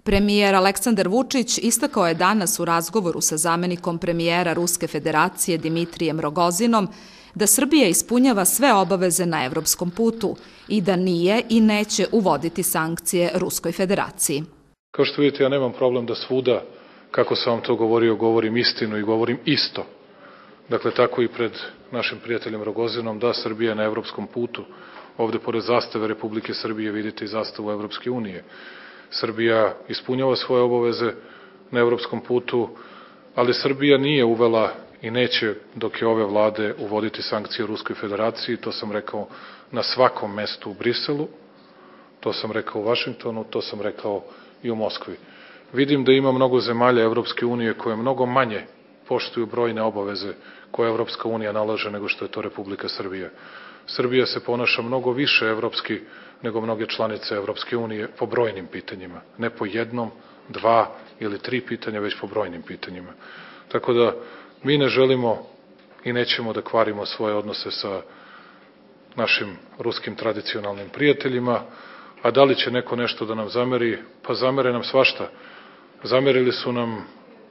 Premijer Aleksandar Vučić istakao je danas u razgovoru sa zamenikom premijera Ruske federacije Dimitrijem Rogozinom da Srbija ispunjava sve obaveze na evropskom putu i da nije i neće uvoditi sankcije Ruskoj federaciji. Kao što vidite, ja nemam problem da svuda, kako sam vam to govorio, govorim istinu i govorim isto. Dakle, tako i pred našim prijateljem Rogozinom, da Srbija je na evropskom putu. Ovde, pored zastave Republike Srbije, vidite i zastavu Evropske unije. Srbija ispunjava svoje obaveze na evropskom putu, ali Srbija nije uvela i neće, dok je ove vlade, uvoditi sankcije Ruskoj federaciji. To sam rekao na svakom mestu u Briselu, to sam rekao u Vašingtonu, to sam rekao i u Moskvi. Vidim da ima mnogo zemalja Evropske unije koje mnogo manje poštuju brojne obaveze koje Evropska unija nalaže nego što je to Republika Srbija. Srbija se ponaša mnogo više evropski nego mnoge članice Evropske unije po brojnim pitanjima. Ne po jednom, dva ili tri pitanja, već po brojnim pitanjima. Tako da mi ne želimo i nećemo da kvarimo svoje odnose sa našim ruskim tradicionalnim prijateljima, a da li će neko nešto da nam zameri? Pa zamere nam svašta. Zamerili su nam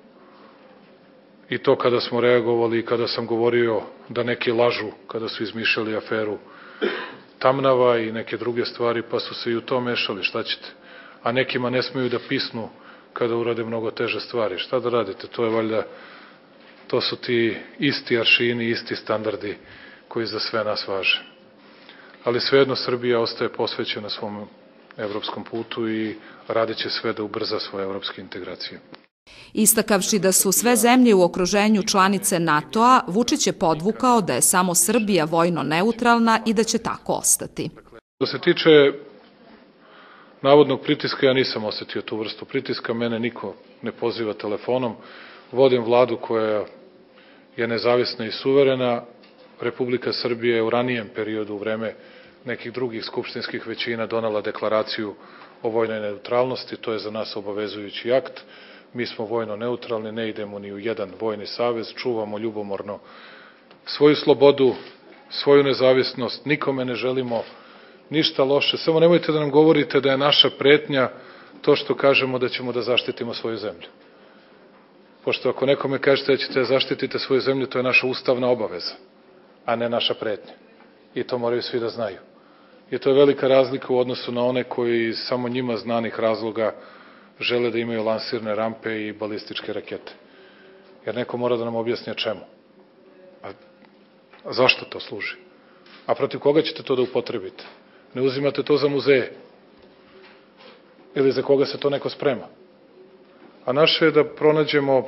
i to kada smo reagovali i kada sam govorio da neki lažu kada su izmišljali aferu Tamnava i neke druge stvari, pa su se i u to mešali, šta ćete? A nekima ne smeju da pisnu kada urade mnogo teže stvari. Šta da radite? To je valjda, to su ti isti aršini, isti standardi koji za sve nas važe. Ali svejedno Srbija ostaje posvećena svom evropskom putu i radit će sve da ubrza svoje evropske integracije. Istakavši da su sve zemlje u okruženju članice NATO-a, Vučić je podvukao da je samo Srbija vojno neutralna i da će tako ostati. Što se tiče navodnog pritiska, ja nisam osetio tu vrstu pritiska, mene niko ne poziva telefonom, vodim vladu koja je nezavisna i suverena. Republika Srbije je u ranijem periodu, u vreme nekih drugih skupštinskih većina, donela deklaraciju o vojnoj neutralnosti, to je za nas obavezujući akt. Mi smo vojno neutralni, ne idemo ni u jedan vojni savez, čuvamo ljubomorno svoju slobodu, svoju nezavisnost, nikome ne želimo ništa loše. Samo nemojte da nam govorite da je naša pretnja to što kažemo da ćemo da zaštitimo svoju zemlju. Pošto ako nekome kažete da ćete da zaštitite svoju zemlju, to je naša ustavna obaveza, a ne naša pretnja. I to moraju svi da znaju. I to je velika razlika u odnosu na one koji iz samo njima znanih razloga žele da imaju lansirne rampe i balističke rakete. Jer neko mora da nam objasni čemu. A zašto to služi? A protiv koga ćete to da upotrebite? Ne uzimate to za muzeje. Ili za koga se to neko sprema. A naše je da pronađemo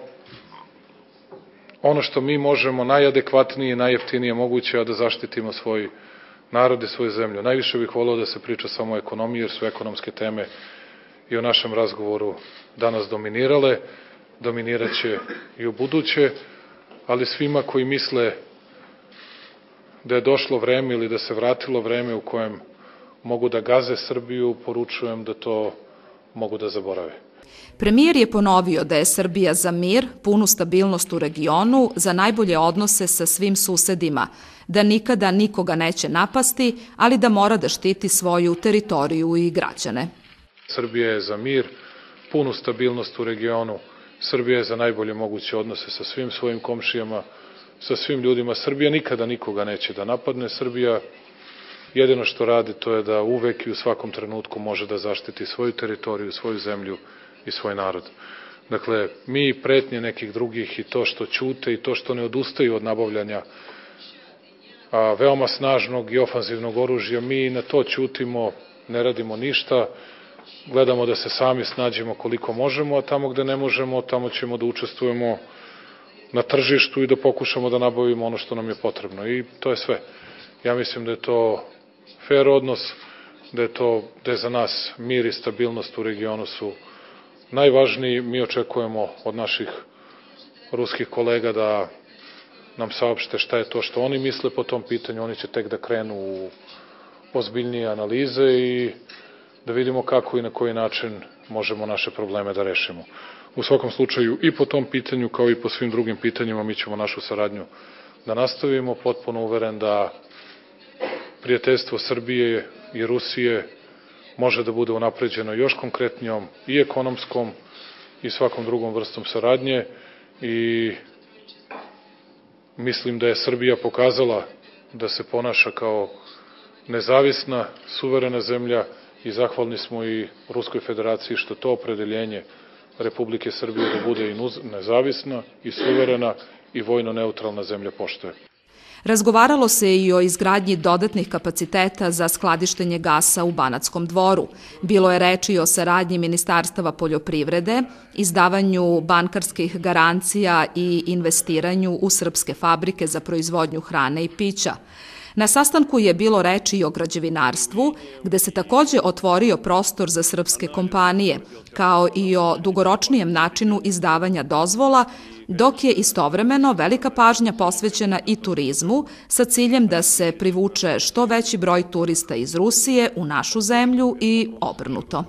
ono što mi možemo najadekvatnije i najjeftinije moguće, a da zaštitimo svoj narod i svoju zemlju. Najviše bih voleo da se priča samo o ekonomiji, jer su ekonomske teme i u našem razgovoru danas dominirale, dominiraće i u buduće, ali svima koji misle da je došlo vreme ili da se vratilo vreme u kojem mogu da gaze Srbiju, poručujem da to mogu da zaborave. Premijer je ponovio da je Srbija za mir, punu stabilnost u regionu, za najbolje odnose sa svim susedima, da nikada nikoga neće napasti, ali da mora da štiti svoju teritoriju i građane. Srbija je za mir, punu stabilnost u regionu, Srbija je za najbolje moguće odnose sa svim svojim komšijama, sa svim ljudima. Srbija nikada nikoga neće da napadne. Srbija jedino što radi to je da uvek i u svakom trenutku može da zaštiti svoju teritoriju, svoju zemlju i svoj narod. Dakle, mi pretnje nekih drugih i to što ćute i to što ne odustaju od nabavljanja veoma snažnog i ofanzivnog oružja, mi na to ćutimo, ne radimo ništa, gledamo da se sami snađemo koliko možemo, a tamo gde ne možemo, tamo ćemo da učestvujemo na tržištu i da pokušamo da nabavimo ono što nam je potrebno. I to je sve. Ja mislim da je to fair odnos, da je za nas mir i stabilnost u regionu su najvažniji. Mi očekujemo od naših ruskih kolega da nam saopšte šta je to što oni misle po tom pitanju. Oni će tek da krenu u ozbiljnije analize i da vidimo kako i na koji način možemo naše probleme da rešimo. U svakom slučaju i po tom pitanju kao i po svim drugim pitanjima mi ćemo našu saradnju da nastavimo, potpuno uveren da prijateljstvo Srbije i Rusije može da bude unapređeno još konkretnijom i ekonomskom i svakom drugom vrstom saradnje i mislim da je Srbija pokazala da se ponaša kao nezavisna, suverena zemlja i zahvalni smo i Ruskoj federaciji što to opredeljenje Republike Srbije da bude i nezavisna i suverena i vojno neutralna zemlja poštuje. Razgovaralo se i o izgradnji dodatnih kapaciteta za skladištenje gasa u Banatskom Dvoru. Bilo je reči i o saradnji Ministarstava poljoprivrede, izdavanju bankarskih garancija i investiranju u srpske fabrike za proizvodnju hrane i pića. Na sastanku je bilo reči i o građevinarstvu, gde se takođe otvorio prostor za srpske kompanije, kao i o dugoročnijem načinu izdavanja dozvola, dok je istovremeno velika pažnja posvećena i turizmu sa ciljem da se privuče što veći broj turista iz Rusije u našu zemlju i obrnuto.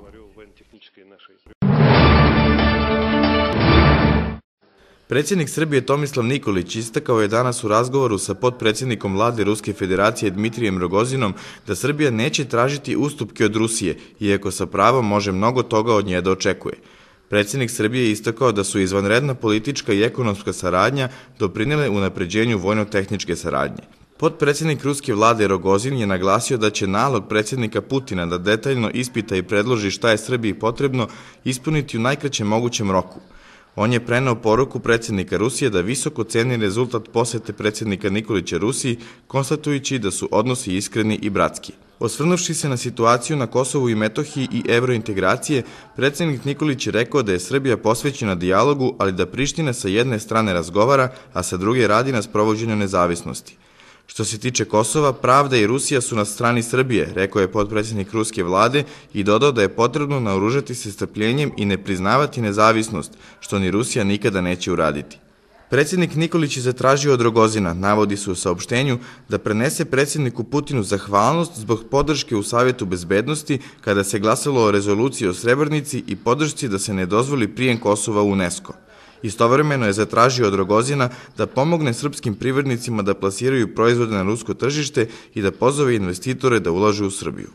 Predsjednik Srbije Tomislav Nikolić istakao je danas u razgovoru sa potpredsjednikom vlade Ruske federacije Dmitrijem Rogozinom da Srbija neće tražiti ustupke od Rusije, iako sa pravom može mnogo toga od nje da očekuje. Predsjednik Srbije je istakao da su izvanredna politička i ekonomska saradnja doprinele unapređenju vojno-tehničke saradnje. Potpredsjednik ruske vlade Rogozin je naglasio da će nalog predsjednika Putina da detaljno ispita i predloži šta je Srbiji potrebno ispuniti u najkraćem mogućem roku. On je preneo poruku predsjednika Rusije da visoko ceni rezultat posete predsjednika Nikolića Rusiji, konstatujući da su odnosi iskreni i bratski. Osvrnuvši se na situaciju na Kosovu i Metohiji i evrointegracije, predsjednik Nikolić je rekao da je Srbija posvećena dijalogu, ali da Priština sa jedne strane razgovara, a sa druge radi na sprovođenju nezavisnosti. Što se tiče Kosova, pravda i Rusija su na strani Srbije, rekao je potpredsjednik ruske vlade i dodao da je potrebno naoružati se strpljenjem i ne priznavati nezavisnost, što ni Rusija nikada neće uraditi. Predsjednik Nikolić je zatražio od Rogozina, navodi se u saopštenju, da prenese predsjedniku Putinu zahvalnost zbog podrške u Savjetu bezbednosti kada se glasalo o rezoluciji o Srebrenici i podršci da se ne dozvoli prijem Kosova u UNESCO. Istovremeno je zatražio od Rogozina da pomogne srpskim privrednicima da plasiraju proizvode na rusko tržište i da pozove investitore da ulažu u Srbiju.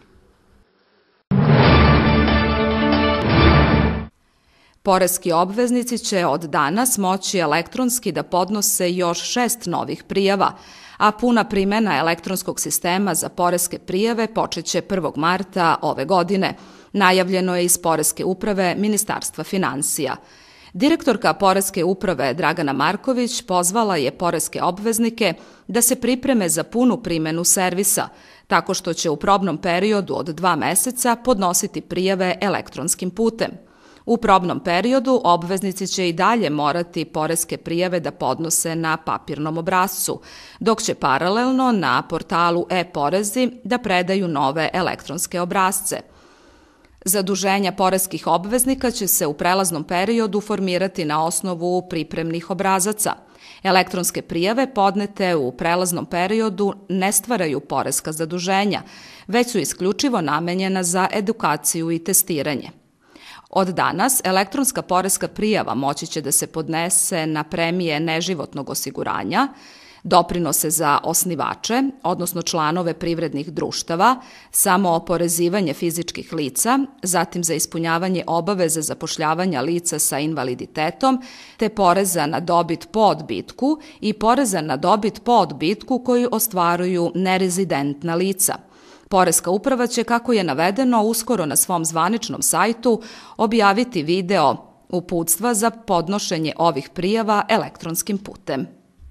Poreski obveznici će od danas moći elektronski da podnose još 6 novih prijava, a puna primjena elektronskog sistema za poreske prijave počeće 1. marta ove godine. Najavljeno je iz Poreske uprave Ministarstva finansija. Direktorka Poreske uprave Dragana Marković pozvala je poreske obveznike da se pripreme za punu primjenu servisa, tako što će u probnom periodu od 2 meseca podnositi prijave elektronskim putem. U probnom periodu obveznici će i dalje morati poreske prijave da podnose na papirnom obrascu, dok će paralelno na portalu e-porezi da predaju nove elektronske obrasce. Zaduženja poreskih obveznika će se u prelaznom periodu formirati na osnovu pripremnih obrazaca. Elektronske prijave podnete u prelaznom periodu ne stvaraju poreska zaduženja, već su isključivo namenjena za edukaciju i testiranje. Od danas elektronska poreska prijava moći će da se podnese na premije neživotnog osiguranja, doprinose za osnivače, odnosno članove privrednih društava, samooporezivanje fizičkih lica, zatim za ispunjavanje obaveze zapošljavanja lica sa invaliditetom, te poreza na dobit po odbitku i poreza na dobit po odbitku koji ostvaruju nerezidentna lica. Poreska uprava će, kako je navedeno, uskoro na svom zvaničnom sajtu objaviti video uputstva za podnošenje ovih prijava elektronskim putem.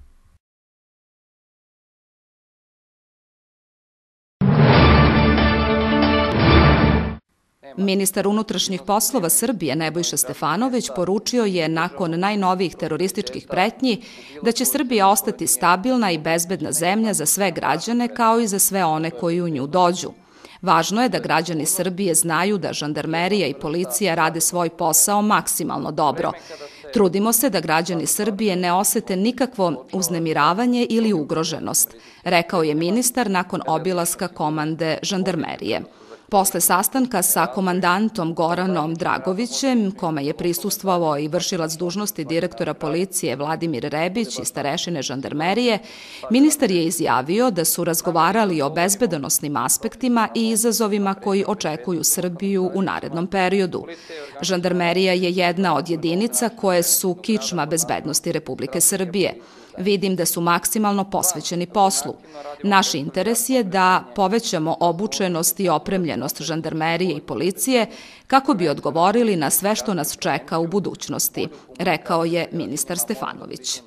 Ministar unutrašnjih poslova Srbije Nebojša Stefanović poručio je nakon najnovijih terorističkih pretnji da će Srbija ostati stabilna i bezbedna zemlja za sve građane kao i za sve one koji u nju dođu. Važno je da građani Srbije znaju da žandarmerija i policija rade svoj posao maksimalno dobro. Trudimo se da građani Srbije ne osete nikakvo uznemiravanje ili ugroženost, rekao je ministar nakon obilaska komande žandarmerije. Posle sastanka sa komandantom Goranom Dragovićem, kome je prisustvovao i vršilac dužnosti direktora policije Vladimir Rebić i starešine žandarmerije, ministar je izjavio da su razgovarali o bezbedonosnim aspektima i izazovima koji očekuju Srbiju u narednom periodu. Žandarmerija je jedna od jedinica koje su kičma bezbednosti Republike Srbije. Vidim da su maksimalno posvećeni poslu. Naš interes je da povećamo obučenost i opremljenost žandarmerije i policije kako bi odgovorili na sve što nas čeka u budućnosti, rekao je ministar Stefanović.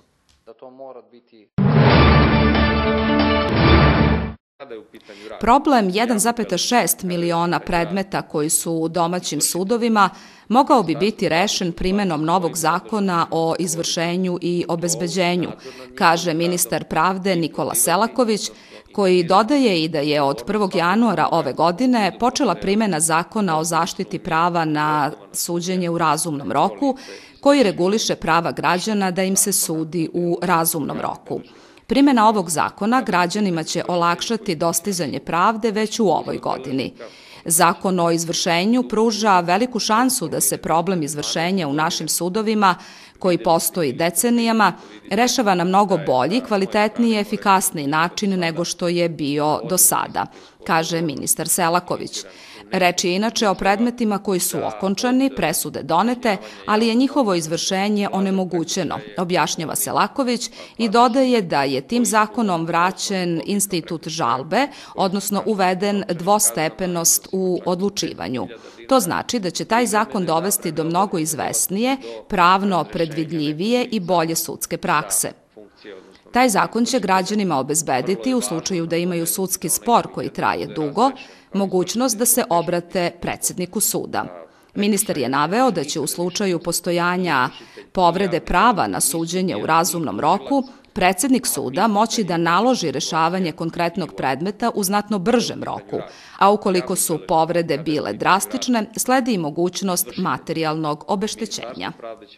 Problem 1,6 miliona predmeta koji su u domaćim sudovima mogao bi biti rešen primenom novog zakona o izvršenju i obezbeđenju, kaže ministar pravde Nikola Selaković, koji dodaje i da je od 1. januara ove godine počela primena zakona o zaštiti prava na suđenje u razumnom roku, koji reguliše prava građana da im se sudi u razumnom roku. Primena ovog zakona građanima će olakšati dostizanje pravde već u ovoj godini. Zakon o izvršenju pruža veliku šansu da se problem izvršenja u našim sudovima, koji postoji decenijama, rešava na mnogo bolji, kvalitetniji i efikasniji način nego što je bio do sada, kaže ministar Selaković. Reč je inače o predmetima koji su okončani, presude donete, ali je njihovo izvršenje onemogućeno, objašnjava Selaković i dodaje da je tim zakonom vraćen institut žalbe, odnosno uveden dvostepenost u odlučivanju. To znači da će taj zakon dovesti do mnogo izvesnije, pravno predvidljivije i bolje sudske prakse. Taj zakon će građanima obezbediti, u slučaju da imaju sudski spor koji traje dugo, mogućnost da se obrate predsedniku suda. Ministar je naveo da će u slučaju postojanja povrede prava na suđenje u razumnom roku, predsednik suda moći da naloži rešavanje konkretnog predmeta u znatno bržem roku, a ukoliko su povrede bile drastične, sledi i mogućnost materijalnog obeštećenja.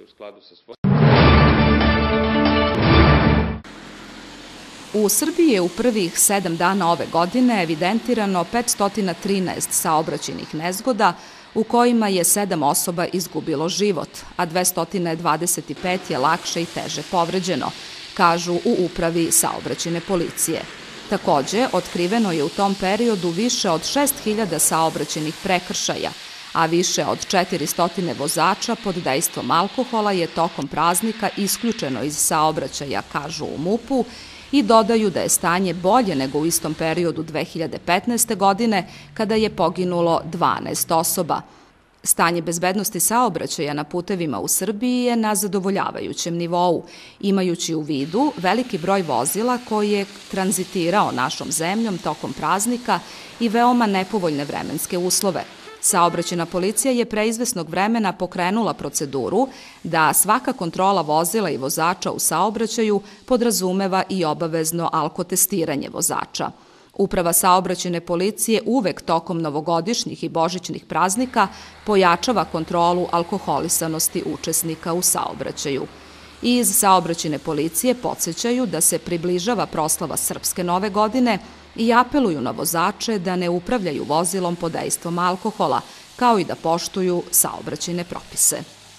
U Srbiji je u prvih 7 dana ove godine evidentirano 513 saobraćajnih nezgoda u kojima je 7 osoba izgubilo život, a 225 je lakše i teže povređeno, kažu u Upravi saobraćajne policije. Takođe, otkriveno je u tom periodu više od 6.000 saobraćajnih prekršaja, a više od 400 vozača pod dejstvom alkohola je tokom praznika isključeno iz saobraćaja, kažu u MUP-u, i dodaju da je stanje bolje nego u istom periodu 2015. godine, kada je poginulo 12 osoba. Stanje bezbednosti saobraćaja na putevima u Srbiji je na zadovoljavajućem nivou, imajući u vidu veliki broj vozila koji je tranzitirao našom zemljom tokom praznika i veoma nepovoljne vremenske uslove. Saobraćajna policija je pre izvesnog vremena pokrenula proceduru da svaka kontrola vozila i vozača u saobraćaju podrazumeva i obavezno alkotestiranje vozača. Uprava saobraćajne policije uvek tokom novogodišnjih i božićnih praznika pojačava kontrolu alkoholisanosti učesnika u saobraćaju. Iz saobraćajne policije podsećaju da se približava proslava Srpske nove godine i apeluju na vozače da ne upravljaju vozilom pod dejstvom alkohola, kao i da poštuju saobraćajne propise.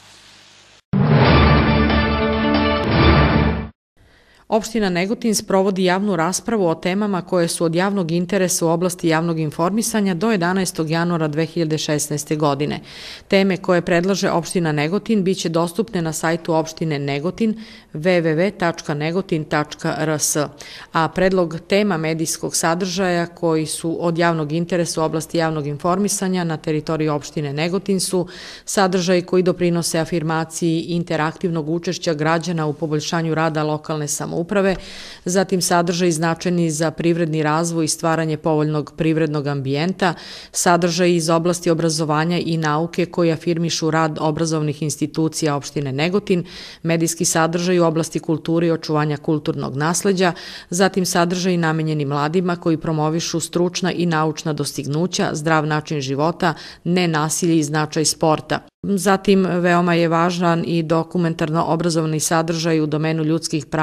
Opština Negotin sprovodi javnu raspravu o temama koje su od javnog interesa u oblasti javnog informisanja do 11. januara 2016. godine. Teme koje predlaže opština Negotin biće dostupne na sajtu opštine Negotin www.negotin.rs, a predlog tema medijskog sadržaja koji su od javnog interesa u oblasti javnog informisanja na teritoriji opštine Negotin su sadržaj koji doprinose afirmaciji interaktivnog učešća građana u poboljšanju rada lokalne samouprave, zatim sadržaj značajni za privredni razvoj i stvaranje povoljnog privrednog ambijenta, sadržaj iz oblasti obrazovanja i nauke koji afirmišu rad obrazovnih institucija opštine Negotin, medijski sadržaj u oblasti kulture i očuvanja kulturnog nasleđa, zatim sadržaj namenjeni mladima koji promovišu stručna i naučna dostignuća, zdrav način života, nenasilje i značaj sporta. Zatim, veoma je važan i dokumentarno-obrazovni sadržaj u domenu ljudskih prava i sloboda,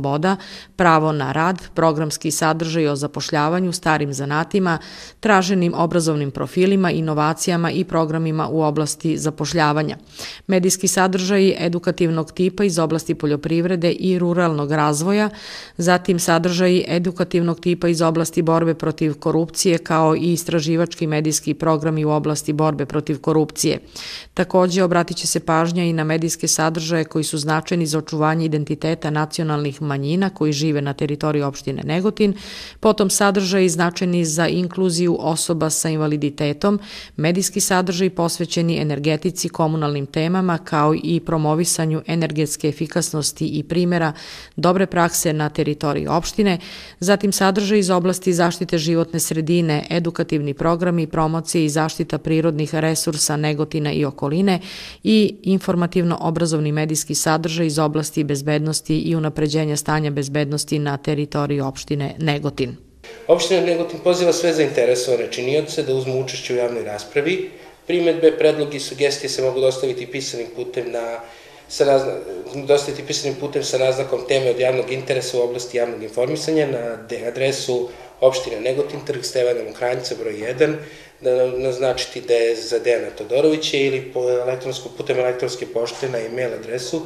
sloboda, pravo na rad, programski sadržaj o zapošljavanju, starim zanatima, traženim obrazovnim profilima, inovacijama i programima u oblasti zapošljavanja. Medijski sadržaji edukativnog tipa iz oblasti poljoprivrede i ruralnog razvoja, zatim sadržaji edukativnog tipa iz oblasti borbe protiv korupcije kao i istraživački medijski programi u oblasti borbe protiv korupcije. Takođe, obratit će se pažnja i na medijske sadržaje koji su značajni za očuvanje identiteta nacionalnih manjina koji žive na teritoriji opštine Negotin, potom sadržaji značajni za inkluziju osoba sa invaliditetom, medijski sadržaji posvećeni energetici, komunalnim temama kao i promovisanju energetske efikasnosti i primjera dobre prakse na teritoriji opštine, zatim sadržaj iz oblasti zaštite životne sredine, edukativni programi, promocije i zaštita prirodnih resursa Negotina i okoline i informativno-obrazovni medijski sadržaj iz oblasti bezbednosti i unapređenja stanja bezbednosti na teritoriji opštine Negotin. Opština Negotin poziva sve zainteresovane činioce da uzmu učešće u javnoj raspravi. Primedbe, predlogi i sugestije se mogu dostaviti pisanim putem sa naznakom teme od javnog interesa u oblasti javnog informisanja na adresu opštine Negotin, trg Stevana Mokranjca, broj 1, da naznačiti da je za Dejana Todorovića ili putem elektronske pošte na e-mail adresu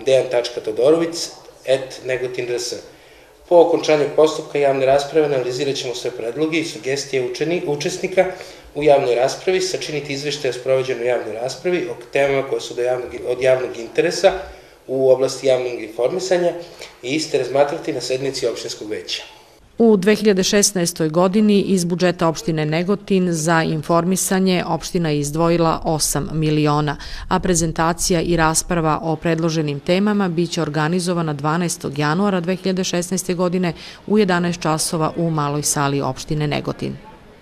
dejan.todorovic@negotin.rs. Po okončanju postupka javne rasprave analizirat ćemo sve predloge i sugestije učesnika u javnoj raspravi, sačiniti izveštaje o sprovođenoj javnoj raspravi o temama koje su od javnog interesa u oblasti javnog informisanja i iste razmatrati na sednici opštinskog veća. U 2016. godini iz budžeta opštine Negotin za informisanje opština je izdvojila 8 miliona, a prezentacija i rasprava o predloženim temama biće organizovana 12. januara 2016. godine u 11 časova u maloj sali opštine Negotin.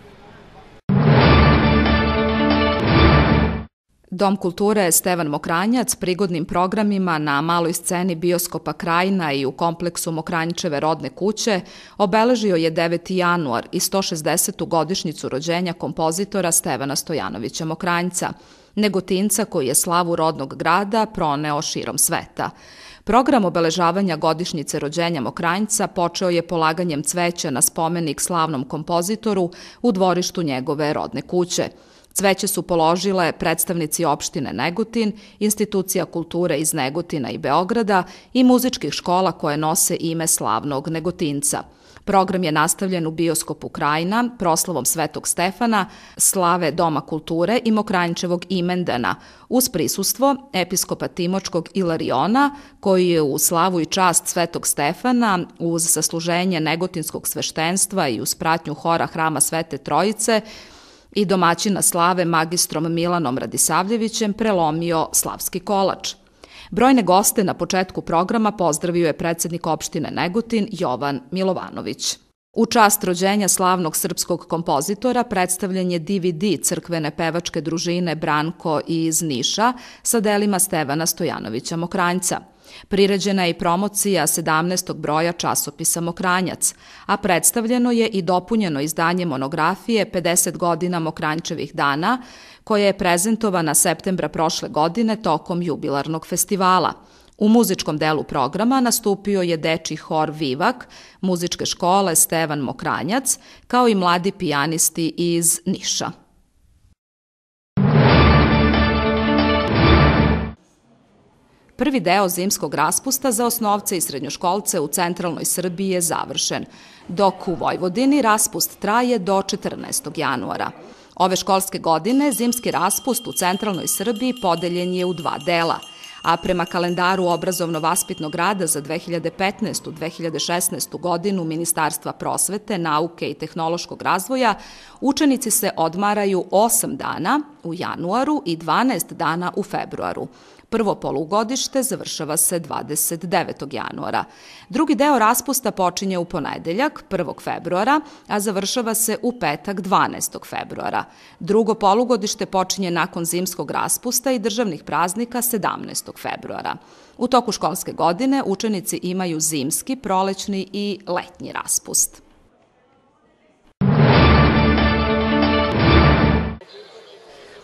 Dom kulture Stevan Mokranjac prigodnim programima na maloj sceni bioskopa Krajina i u kompleksu Mokranjčeve rodne kuće obeležio je 9. januar i 160. godišnjicu rođenja kompozitora Stevana Stojanovića Mokranjca, Negotinca koji je slavu rodnog grada proneo širom sveta. Program obeležavanja godišnjice rođenja Mokranjca počeo je polaganjem cveća na spomenik slavnom kompozitoru u dvorištu njegove rodne kuće. Cveće su položile predstavnici opštine Negotin, institucija kulture iz Negotina i Beograda i muzičkih škola koje nose ime slavnog Negotinca. Program je nastavljen u bioskopu Krajina, proslavom Svetog Stefana, slave Doma kulture i Mokranjčevog imendana, uz prisustvo episkopa Timočkog Ilariona, koji je u slavu i čast Svetog Stefana, uz sasluženje negotinskog sveštenstva i uz pratnju hora Hrama Svete Trojice, i domaćina slave magistrom Milanom Radisavljevićem prelomio slavski kolač. Brojne goste na početku programa pozdravio je predsednik opštine Negotin Jovan Milovanović. U čast rođenja slavnog srpskog kompozitora predstavljen je DVD crkvene pevačke družine Branko iz Niša sa delima Stevana Stojanovića Mokranjca. Priređena je i promocija 17. broja časopisa Mokranjac, a predstavljeno je i dopunjeno izdanje monografije 50 godina Mokranjčevih dana, koja je prezentovana septembra prošle godine tokom jubilarnog festivala. U muzičkom delu programa nastupio je dečiji hor Vivak, muzičke škole Stevan Mokranjac, kao i mladi pijanisti iz Niša. Prvi deo zimskog raspusta za osnovce i srednjoškolce u centralnoj Srbiji je završen, dok u Vojvodini raspust traje do 14. januara. Ove školske godine zimski raspust u centralnoj Srbiji podeljen je u 2 dela, a prema kalendaru obrazovno-vaspitnog rada za 2015-2016. godinu Ministarstva prosvete, nauke i tehnološkog razvoja, učenici se odmaraju 8 dana u januaru i 12 dana u februaru. Prvo polugodište završava se 29. januara. Drugi deo raspusta počinje u ponedeljak, 1. februara, a završava se u petak, 12. februara. Drugo polugodište počinje nakon zimskog raspusta i državnih praznika 17. februara. U toku školske godine učenici imaju zimski, prolećni i letnji raspust.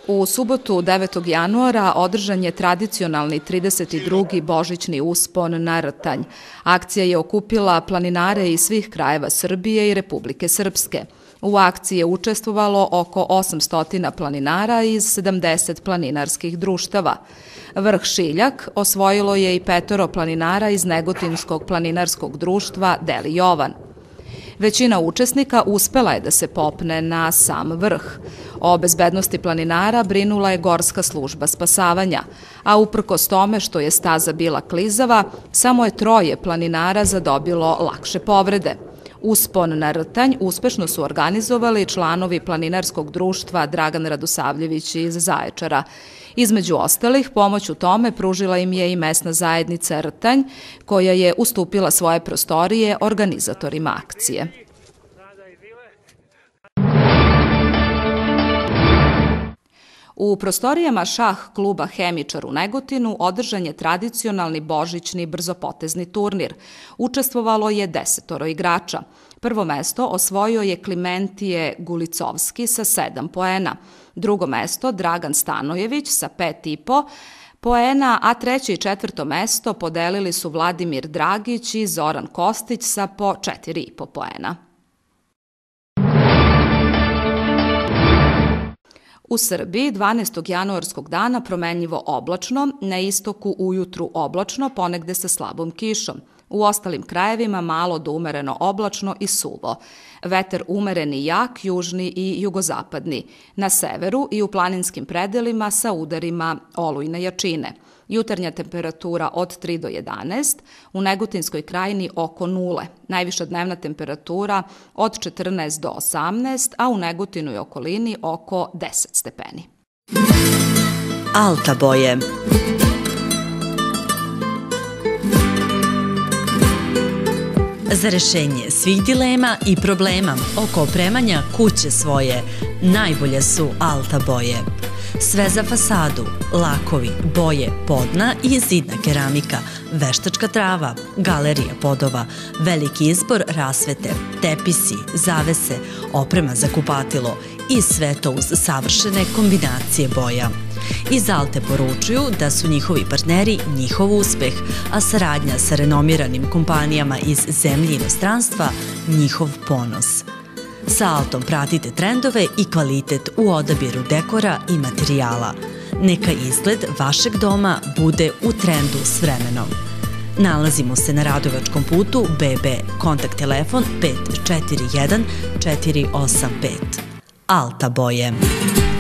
U subotu 9. januara održan je tradicionalni 32. božićni uspon na Rtanj. Akcija je okupila planinare iz svih krajeva Srbije i Republike Srpske. U akciji je učestvovalo oko 800 planinara iz 70 planinarskih društava. Vrh Šiljak osvojilo je i 5 planinara iz Negotinskog planinarskog društva Deli Jovan. Većina učesnika uspela je da se popne na sam vrh. O bezbednosti planinara brinula je Gorska služba spasavanja, a uprkos tome što je staza bila klizava, samo je 3 planinara zadobilo lakše povrede. Uspon na Rtanj uspešno su organizovali članovi planinarskog društva Dragan Radosavljević iz Zaječara. Između ostalih, pomoć u tome pružila im je i mesna zajednica Rtanj, koja je ustupila svoje prostorije organizatorima akcije. U prostorijama šah kluba Hemičar u Negotinu održan je tradicionalni božićni brzopotezni turnir. Učestvovalo je 10 igrača. Prvo mesto osvojio je Klimentije Gulicovski sa 7 poena. Drugo mesto Dragan Stanojević sa 5,5 poena, a 3. i 4. mesto podelili su Vladimir Dragić i Zoran Kostić sa po 4,5 poena. U Srbiji 12. januarskog dana promenljivo oblačno, na istoku ujutru oblačno, ponegde sa slabom kišom. U ostalim krajevima malo do umereno oblačno i suvo. Vetar umereni jak, južni i jugozapadni. Na severu i u planinskim predelima sa udarima olujne jačine. Jutarnja temperatura od 3 do 11, u Negotinskoj krajini oko 0. Najviša dnevna temperatura od 14 do 18, a u Negotinu i okolini oko 10 stepeni. Alta boje. Za rešenje svih dilema i problema oko opremanja kuće svoje najbolje su Alta boje. Sve za fasadu, lakovi, boje, podna i zidna keramika, veštačka trava, galerija podova, veliki izbor rasvete, tepisi, zavese, oprema za kupatilo i sve to uz savršene kombinacije boja. Iz Alte poručuju da su njihovi partneri njihov uspeh, a saradnja sa renomiranim kompanijama iz zemlje i inostranstva njihov ponos. Sa Altom pratite trendove i kvalitet u odabiru dekora i materijala. Neka izgled vašeg doma bude u trendu s vremenom. Nalazimo se na Radovačkom putu BB, kontakt telefon 541 485. Alta boje.